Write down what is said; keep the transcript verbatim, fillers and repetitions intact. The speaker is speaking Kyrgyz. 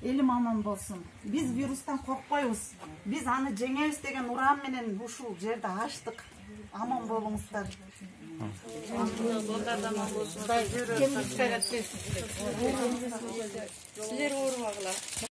Элим аман болсун. Биз вирустан коркпойбуз. Биз аны жеңебиз деген уран менен ушул жерде ачтык. Аман болуңуздар. Силер оорубагыла.